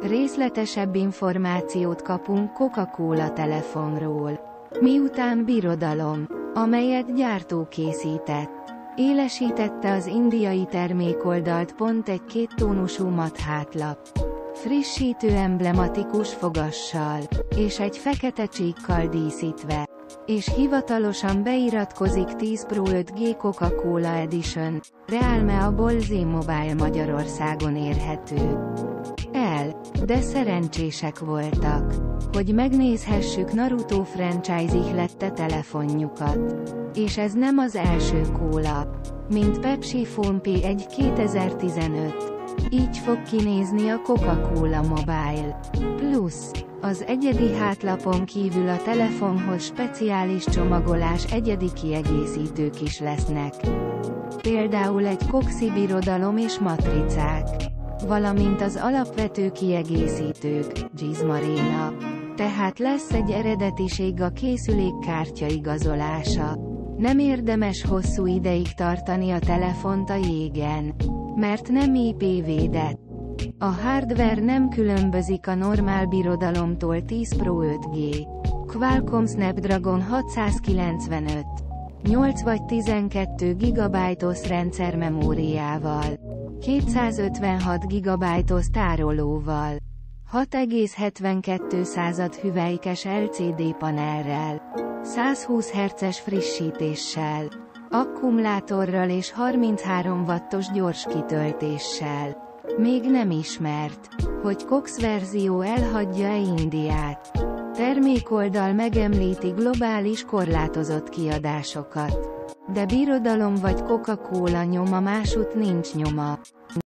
Részletesebb információt kapunk Coca-Cola telefonról. Miután birodalom, amelyet gyártó készített, élesítette az indiai termékoldalt pont egy kéttónusú mat hátlap, frissítő emblematikus fogassal, és egy fekete csíkkal díszítve, és hivatalosan beiratkozik 10 Pro 5G Coca-Cola Edition, Realme-abból Z-Mobile Magyarországon érhető el, de szerencsések voltak, hogy megnézhessük Naruto franchise ihlette telefonjukat. És ez nem az első kóla, mint Pepsi Phone P1 2015. Így fog kinézni a Coca-Cola Mobile Plus. Az egyedi hátlapon kívül a telefonhoz speciális csomagolás egyedi kiegészítők is lesznek. Például egy Coxi birodalom és matricák, valamint az alapvető kiegészítők, Gizmarina. Tehát lesz egy eredetiség a készülék kártya igazolása. Nem érdemes hosszú ideig tartani a telefont a jégen, mert nem IP védett. A hardware nem különbözik a normál birodalomtól 10 Pro 5G. Qualcomm Snapdragon 695. 8 vagy 12 GB-os rendszermemóriával. 256 GB-os tárolóval. 6,72 hüvelykes LCD panellel. 120 Hz-es frissítéssel. Akkumulátorral és 33 wattos gyors kitöltéssel. Még nem ismert, hogy Cox verzió elhagyja-e Indiát. Termékoldal megemlíti globális korlátozott kiadásokat. De birodalom vagy Coca-Cola nyoma, másút nincs nyoma.